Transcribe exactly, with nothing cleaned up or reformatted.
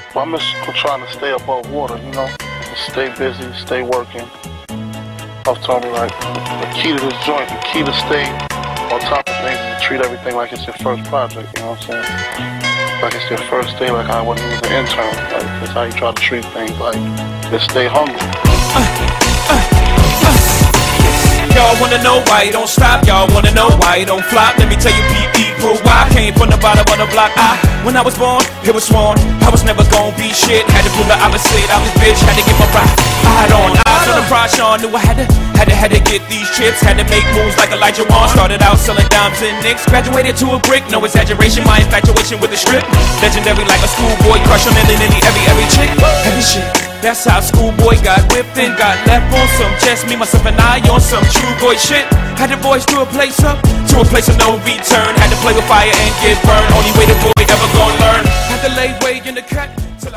But I'm just trying to stay above water, you know? Stay busy, stay working. I've told me, like, the key to this joint, the key to stay on top of things is to treat everything like it's your first project, you know what I'm saying? Like it's your first day, like I when you was an intern. Like, that's how you try to treat things, like, just stay hungry. Uh, uh, uh. Y'all wanna know why you don't stop? Y'all wanna know why you don't flop? Let me tell you, P E grew why I came from the bottom of the block. I, when I was born, it was sworn I was never gonna be shit. Had to prove the opposite, I was bitch. Had to get my right. I had on eyes on the prize, Sean knew I had to, had to, had to get these chips. Had to make moves like Elijah Wan. Started out selling dimes and nicks. Graduated to a brick, no exaggeration. My infatuation with the strip, legendary like a schoolboy crush on any, any, every, every chick. Heavy shit. That's how schoolboy got whipped and got left on some just me, myself, and I on some true boy shit. Had to voice to a place up, to a place of no return. Had to play with fire and get burned. Only way the boy ever gonna learn. Had to lay way in the cut.